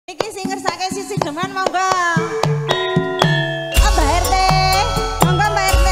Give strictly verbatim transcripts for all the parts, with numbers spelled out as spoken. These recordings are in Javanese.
Iki sing ngersake sisi deman monggo. Oh, Mbak R T. Monggo Mbak R T.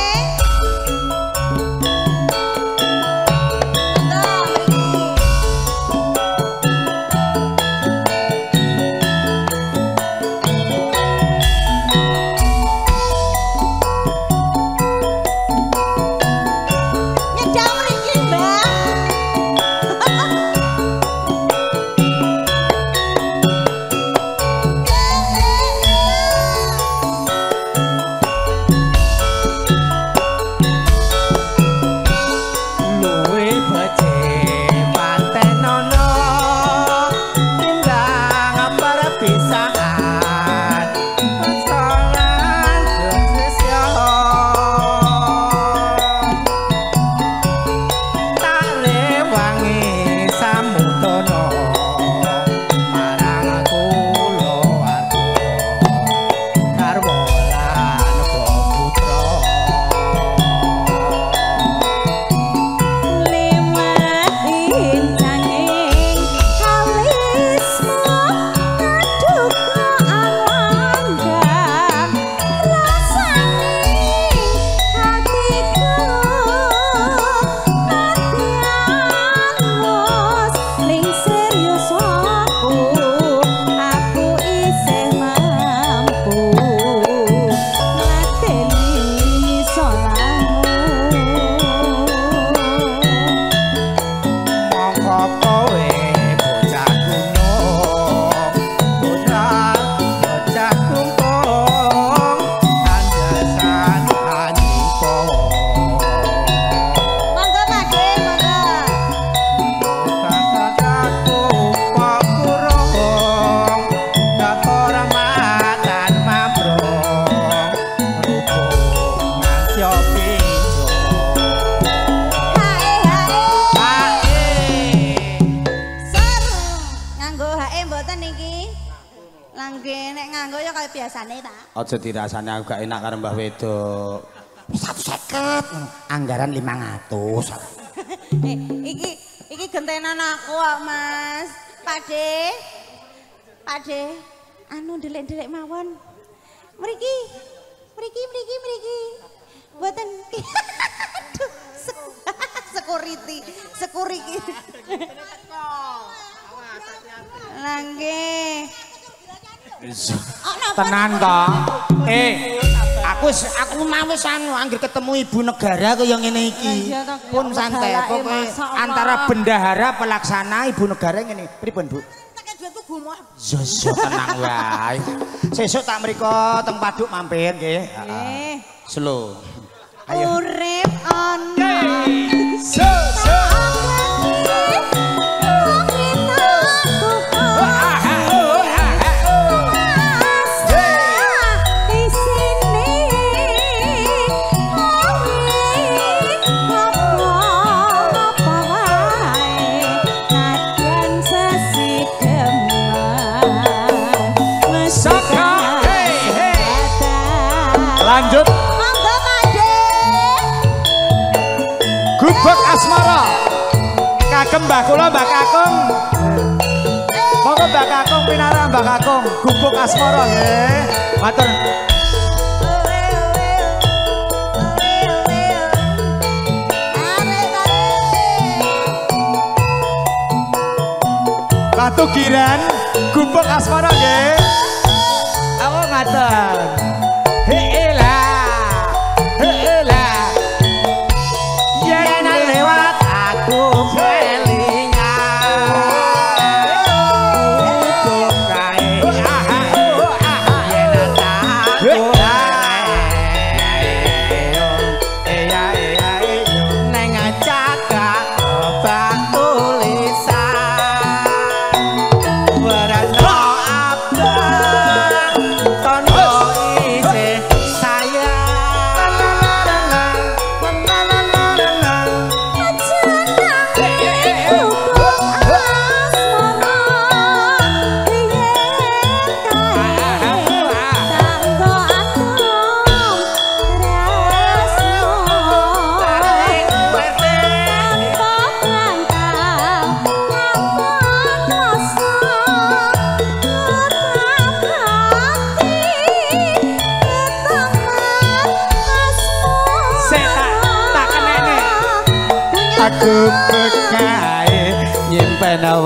Aja dirasane aku gak enak karo Mbah Wedok. seratus seket anggaran lima ratus. Eh, iki iki gentenan aku kok, Mas. Pakde. Pakde. Anu ndelik-ndelik mawon. Mriki. Mriki, mriki, mriki. Mboten. Aduh. Security, security. Lah nggih. Tenan to. Eh, aku aku mau wis anu anggere ketemu ibu negara kaya ngene iki. Pun santai pokoke antara bendahara pelaksana ibu negara ngene. Pripun, Bu? Tak duit tuku mah. Yo yo tenang wae. Sesuk tak mriko teng Paduk mampir nggih. Heeh. Slow. Ayo. Urip ana. So so. Lanjut. Monggo Pakde. Gubuk asmara. Kagem Mbah kula Mbah Kakung. Monggo Mbah Kakung pinara Mbah Kakung. Gubuk asmara nggih. Matur. Batu Giran gubuk asmara nggih. Aku ngatur. Tono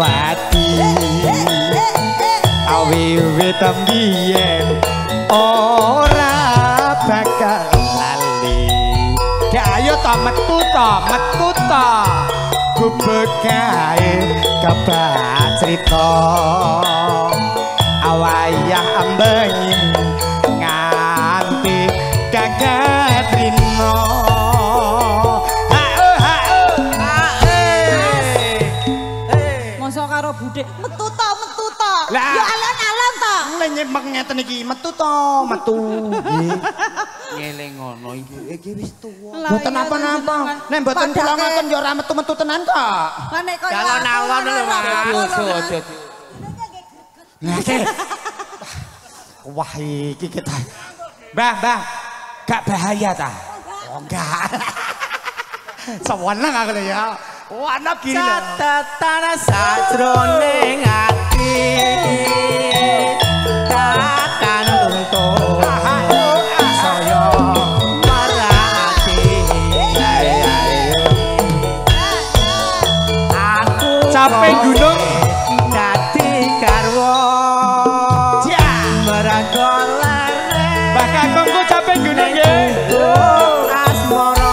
ati wiwit mbiyen ora bakal lali ayo ta metu ta metu ta gubeg kae kebat crita awayah ambengi nganti gagat rino masa karo budhe metu ta metu ta ya alon-alon ta nyempek ngeten iki metu to metu nggih ngeling ngono iki iki wis tuwa mboten apa-apa nek mboten kula ngoten ya ora metu-metu tenan kok lah nek kaya alon-alon lho aja aja wah iki kita mbah mbah gak bahaya ta oh enggak sewenang aku lho ya wana gini lho catatan sajroning ati katan luntur saya marati aku capek gunung dadi garwa merangkul Mbah Kakungku capek gunung nggih asmara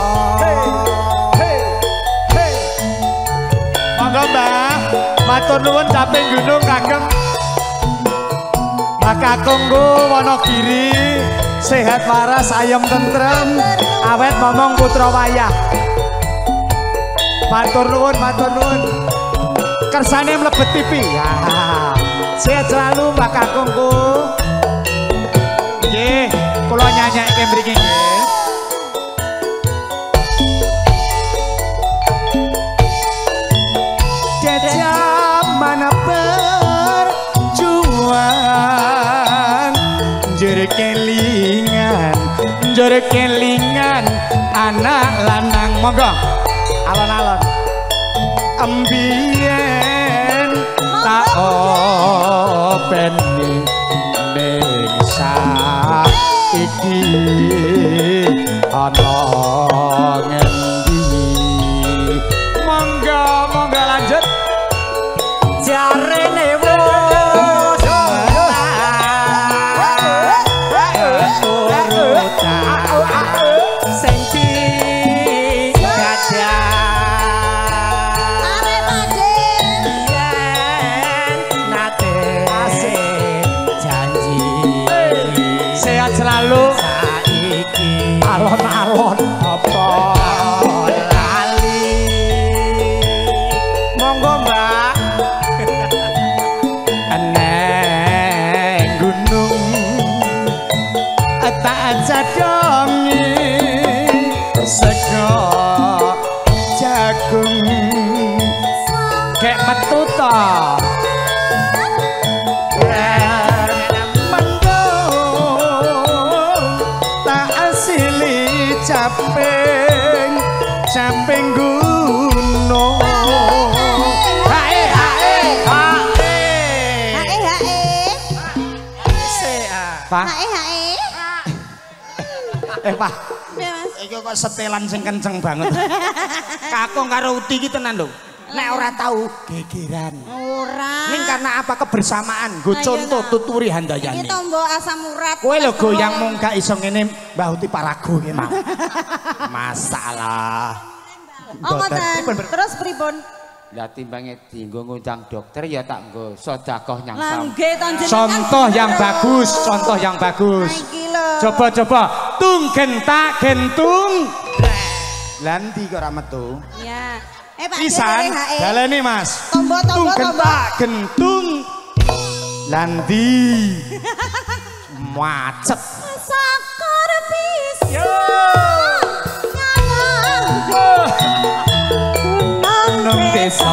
monggo Mbah matur nuwun capek gunung kagem Mbah Kakungku Wonogiri sehat waras ayem tentrem awet momong putra wayah matur nuwun matur nuwun kersane mlebet T V ya sehat selalu Mbah Kakungku nggih kula nyanyikke mriki nggih jajam mana perjuangan jere kelingan jere kelingan anak lanang monggo alon-alon ambien tak openi ning saiki ana ngendi monggo monggo lanjut jarene wis senti gajah arep ade nate janji sehat selalu saiki alon-alon apa lali monggo Mbak eneng gunung tak jadongi sego jagung kek metu to Caping caping gunung hae hae hae hae hae Pak hae hae eh Pak ya Mas iki kok setelan sing kenceng banget Kakung karo Uti iki tenan lho nek ora tahu gegeran ora ning karena apa kebersamaan go contoh tuturi handayani iki tombo asam urat kowe lho goyang mung gak iso ngene Mbah Uti parago iki mau masalah oh ngoten terus pripun lah timbange dienggo ngundang dokter ya tak nggo sedekah nyang lah sam nggih to jenengan contoh yang bagus contoh yang bagus iki lho coba coba tung gentak gentung lanti kok ora metu ya eh Pak pisan Hae daleni Mas tombo tung tombo tombo gentak gentung lanti macet sakar bisa nang desa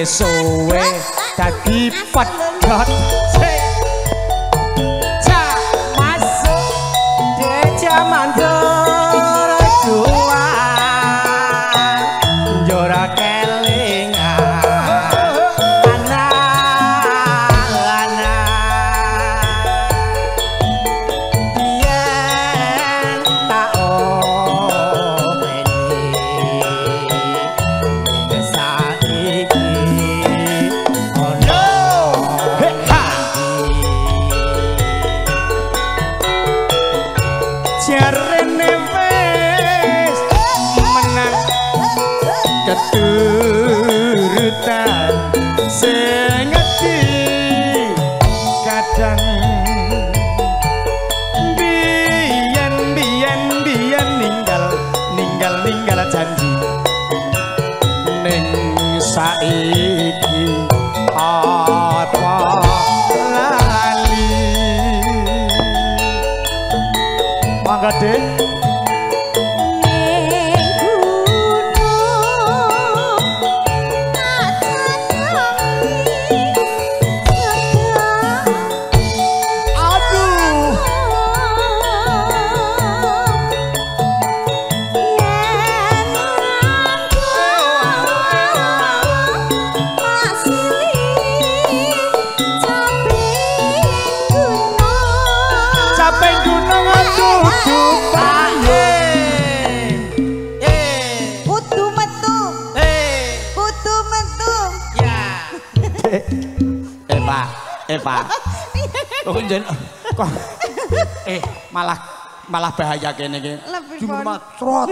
suwe dadi pedhot cak masuk de jaman juan jora kelingan anak-anak yen tak openi saiki ono jarene wis menang keturutan sing ngerti kadang biyen biyen biyen ninggal ninggal ninggal janji ning saiki apa lali mangga deh Eh Pak, oh jen, kok, eh malah malah bahaya kene iki. Cuma trot.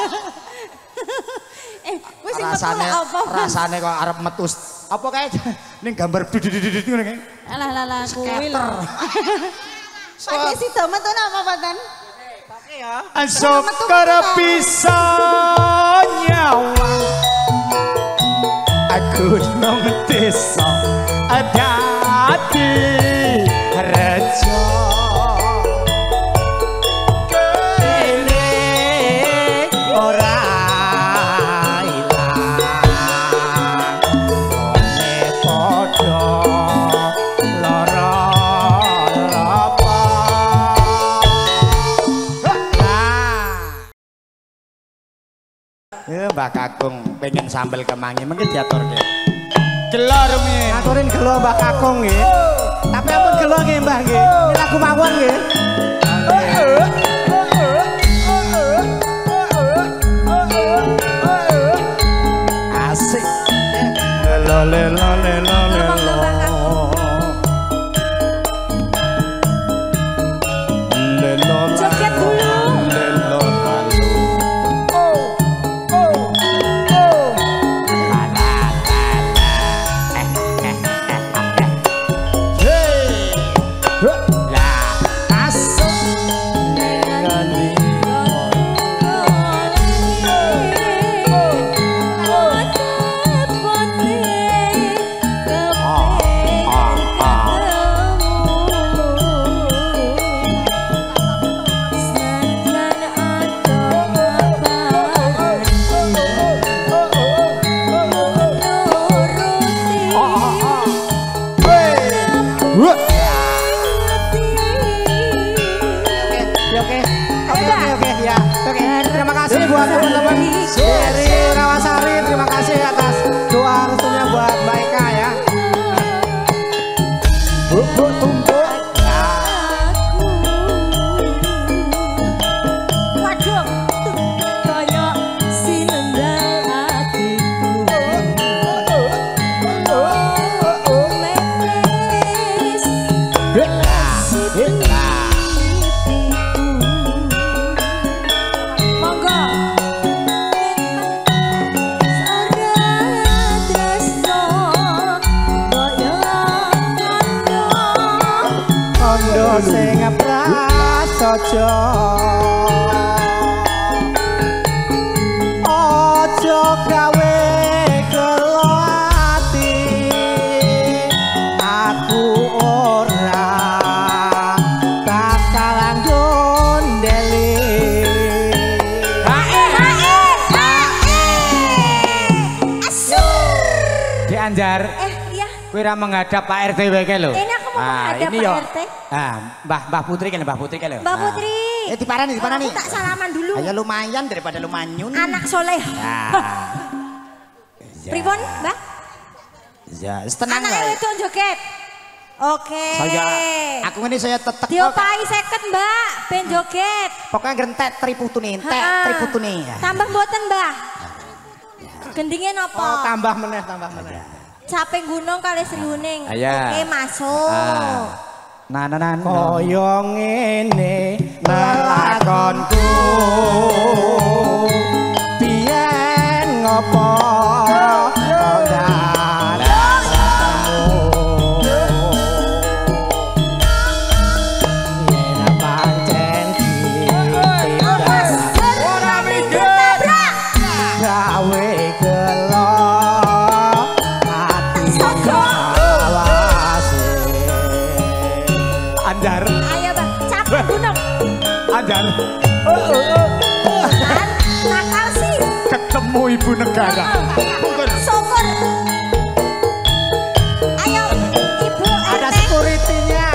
Eh, wis rasane rasane kok arep metu apa kae ning gambar dudududud ngene kae. Alah alah kuwi lho. Pakai situ metu napa Patan? Pakai ya. Syukur bisa nyawa. Aku nang desa ada di rejo kene ora ilang one padha lara apa ya Mbak Kakung pengen sambel kemangi mungkin diaturke gelo rumiyin aturin gelo Mbak Kakung nggih tapi ampun gelo nggih Mbah nggih ini lagu mawon nggih asik lelo lelo lelo lelo lelo joget dulu lelo buat teman-teman dari Rawasari, terima kasih atas doa restunya buat Mbak Eka ya. Bu, bu, tumpuk. Waduh, kaya sinendal hatiku. Oh, menis. Sing prasaja aja gawe gelo ati aku ora bakal ndeli hae hae hae asur Dek Anjar. Eh, iya. Kowe ora menghadap Pak R T wae ke lho. Ini aku mau menghadap Pak R T. Ah, Mbah Mbah Putri kan Mbah Putri kan lho. Mbak Putri. Eh diparani diparani. Aku tak salaman dulu. Ayo lumayan daripada lu manyun. Anak soleh. Ya. Pripun, Mbak? Ya, tenang Anaknya wae. wedok joget. Oke. Saya aku ini saya tetep diopai seket, Mbak, ben joget. Pokoknya gentek triputune, entek Ha-ha. triputune. Tambah mboten, Mbah? Gendingnya Oh, nopo? tambah meneh, tambah meneh. Caping gunung kali Sriuning. Aya. Oke, masuk. Ah. Nah, nah, nah. Kaya ngene lelakonku. Biyen ngopo Anjar. Nakal sih. Ketemu ibu negara. Syukur. Ayo Ibu Ada R T. security-nya.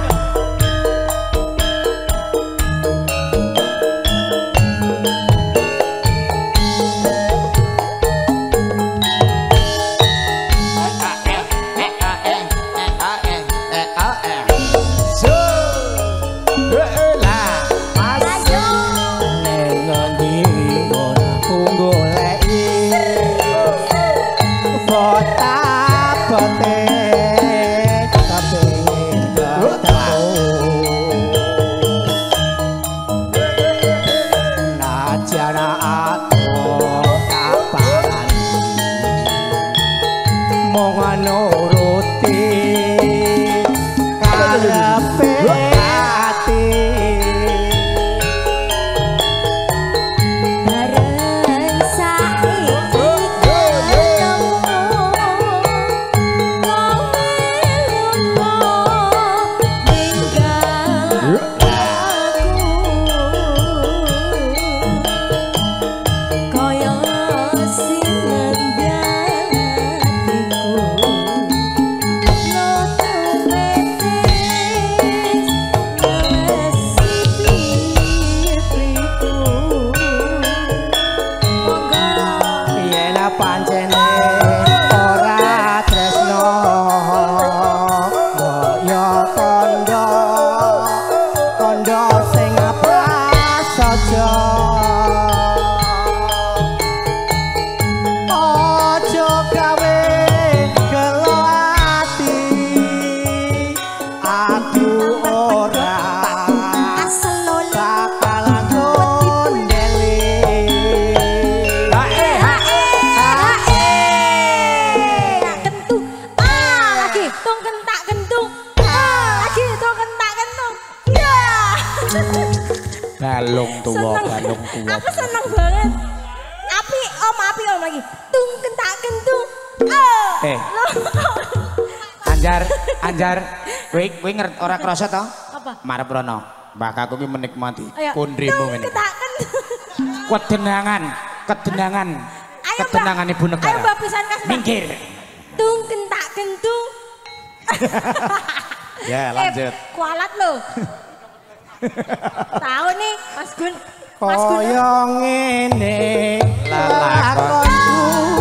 Balung tua, balung tua. Aku seneng banget. Api om, api om lagi. Tung kentak kentung. Oh. Eh. Anjar, Anjar. Kowe kowe ngerti ora krasa to? Apa? Marep rono. Mbak aku ki menikmati Ayo. pundrimu Tung ngene. kentak kentung. Ketenangan, ketenangan. Ayo, Ketenangan Mbak. ibu negara. Ayo Mbak pisan kas. Mbak. Minggir. Tung kentak kentung. Ya, lanjut. Eh, kualat lo. Tahu nih, Mas Gun. Mas Gun. Kaya ngene lelakonku.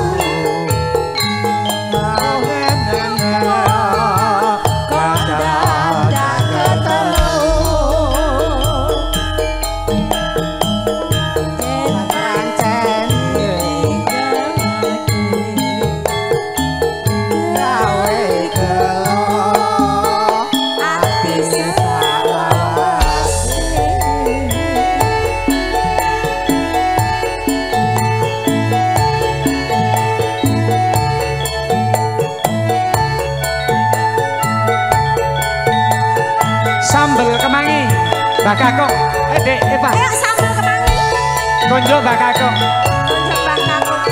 Sambel kemangi, Mbak Kakung, eh dek, Eva. Ayo sambal kemangi. Konjo Mbak Kakung. Tunjuk Mbak Kakung.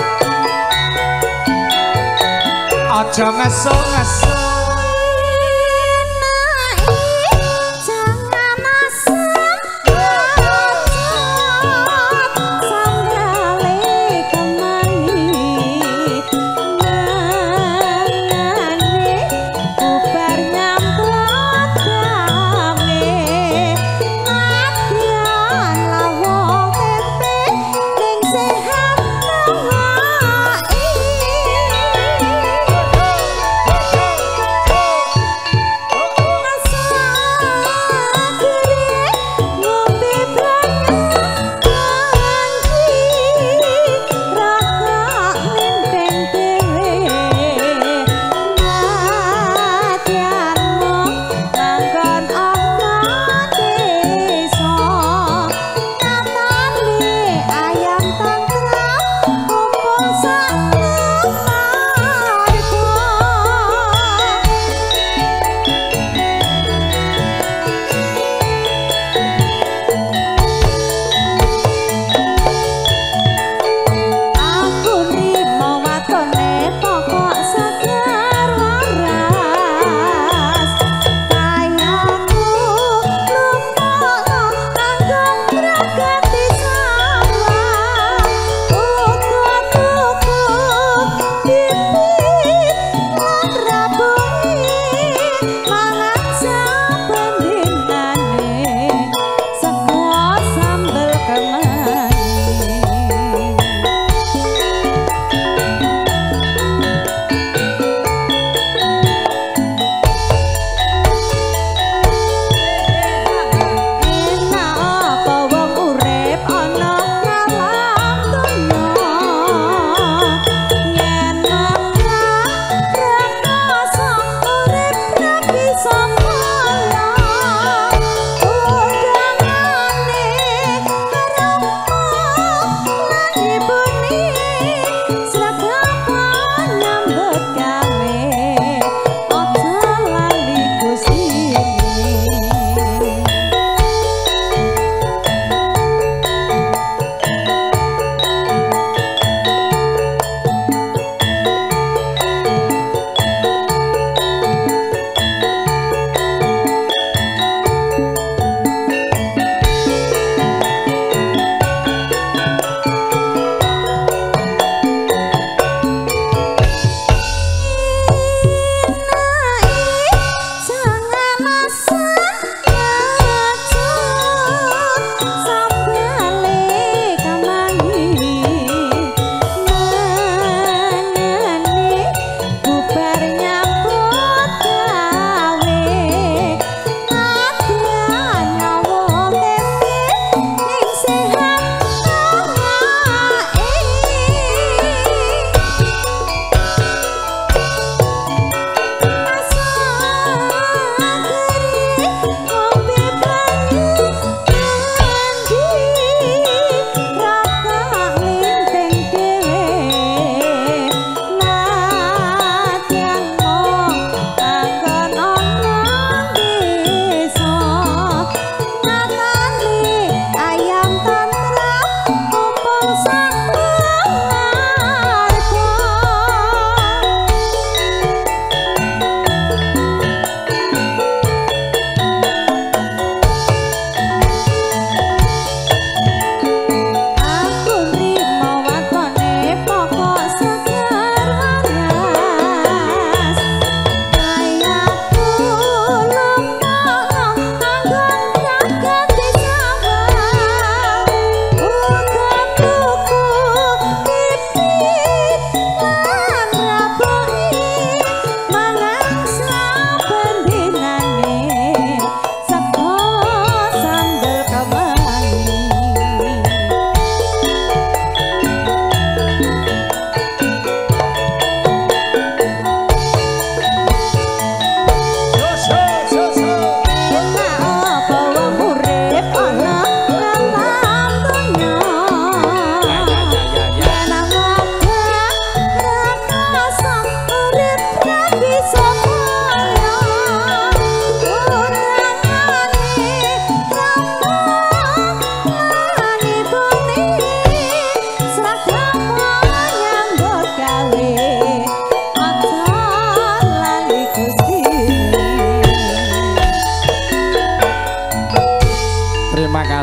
Ojo ngesuk-ngesuk. Jangan asam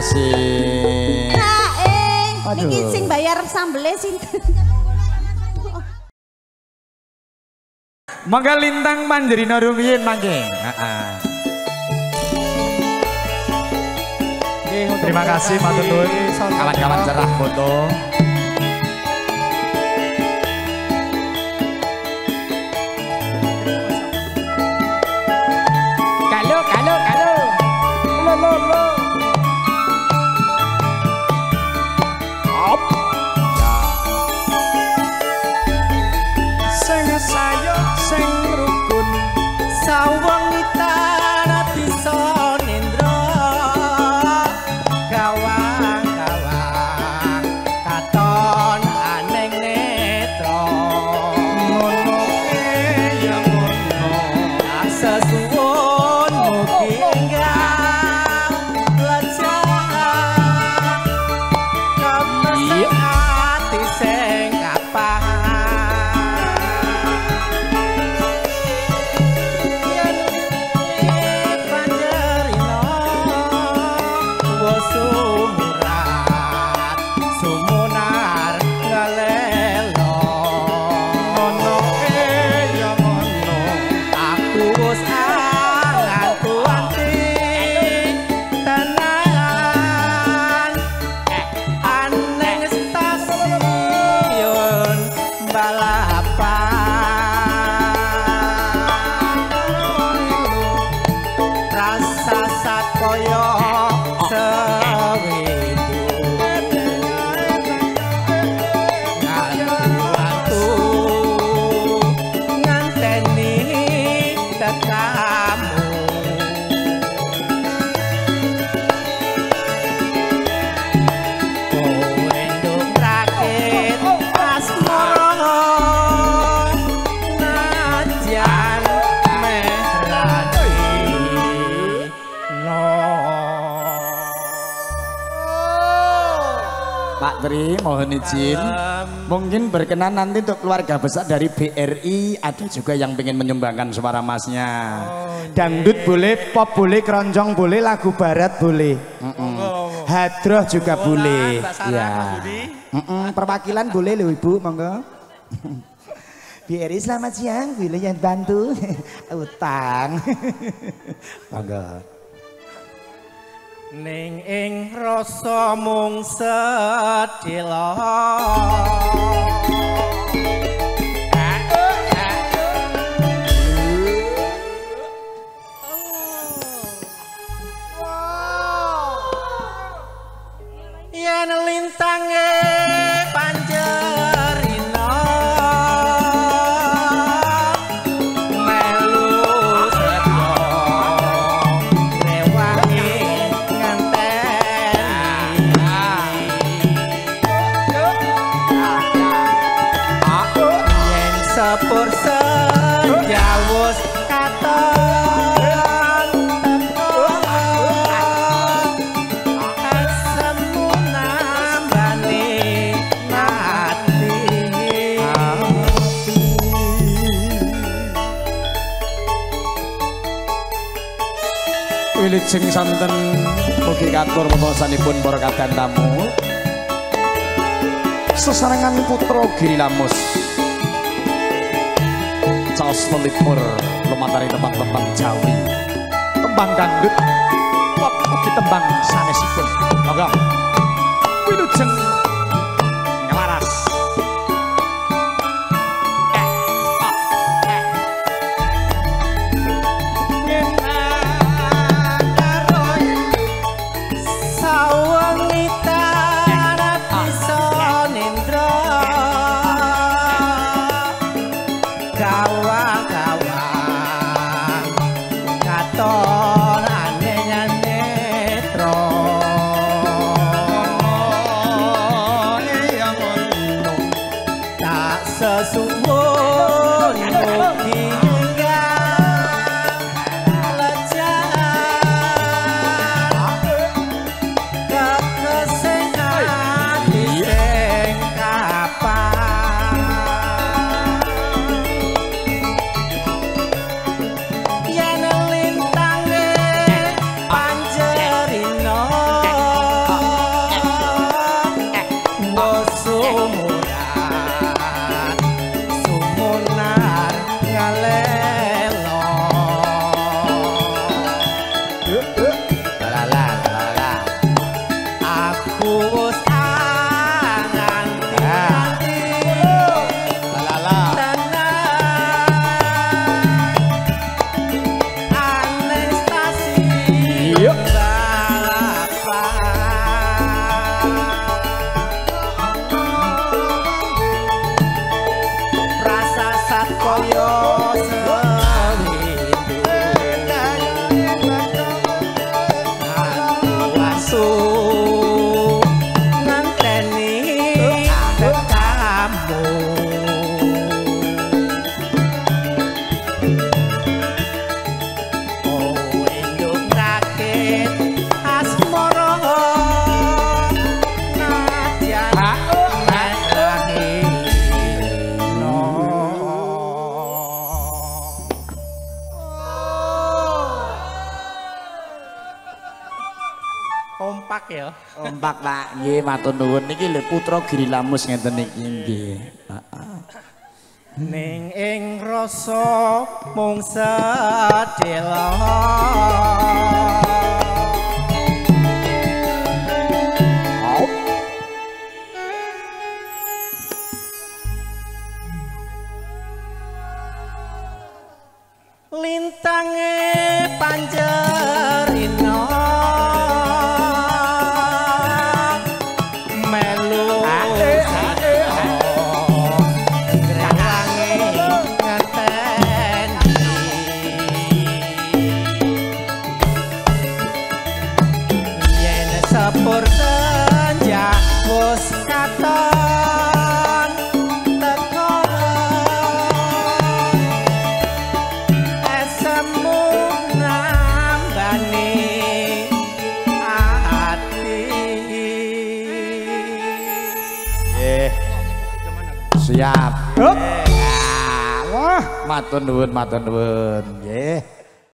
kasih. Nah, eh, niki sing bayar sambele sinten? Mangga lintang Manjerina rumiyin mangke. Heeh. Terima kasih matur nuwun kawan-kawan cerah foto. Kalau kalau kalau. Lo lo lo. Op. Sing sayo sing rukun sawang itana bisa nindra gawang-gawang katon aneng netra ngono ya ngono sesuwun mugi enggal belajar kabeh ati sing kapah mohon izin, mungkin berkenan nanti untuk keluarga besar dari B R I ada juga yang pengen menyumbangkan suara masnya. Dangdut boleh, pop boleh, keroncong boleh, lagu barat boleh, mm -mm. hadroh juga boleh. Ya, mm -mm. perwakilan boleh loh ibu, monggo. B R I selamat siang, boleh yang bantu utang, monggo. Ning ing rasa mung sedhela yen lintange Panjerina melu sedya rewangi sepur sejawus katon asemu nambani mati wilujeng santen mugi katur pemaosanipun para kadang tamu sesarengan putra Girilamus Caos melipur lumatari tembang-tembang Jawi tembang dangdut pop ugi tembang sanesipun monggo wilujeng ngelaras eh oh eh yen karo sawangita bisa nindra gawang-gawang katon aneh netra kompak ya. Kompak Pak, nggih matur nuwun niki lho putra Girilamus ngeten iki nggih. Heeh. Ning ing rasa mung sedhela. Lintange panjerina melu grelange ngeteni yen sepur senja wis katon teko esemu nambani ati. Nggih. Siap. Wah, matur nuwun, matur nuwun. Nggih.